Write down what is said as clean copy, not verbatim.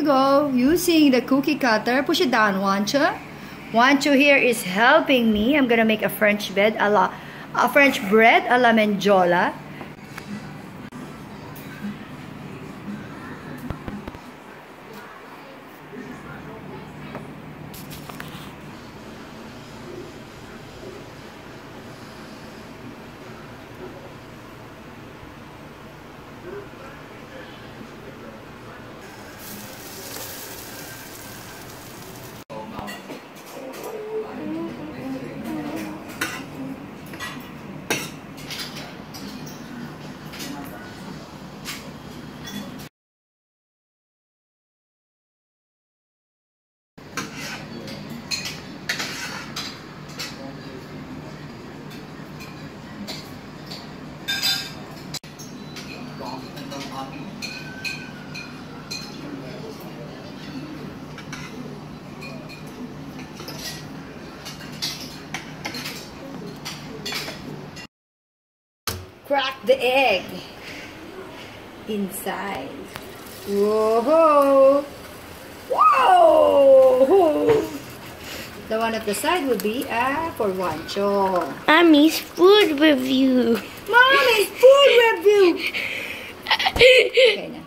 go. Using the cookie cutter, push it down. Wancho. Wancho here is helping me. I'm gonna make a French bread a la Mendiola. Crack the egg inside. Whoa! Whoa! The one at the side would be for Wancho. Mommy's food review. Mommy's food review. Okay, now.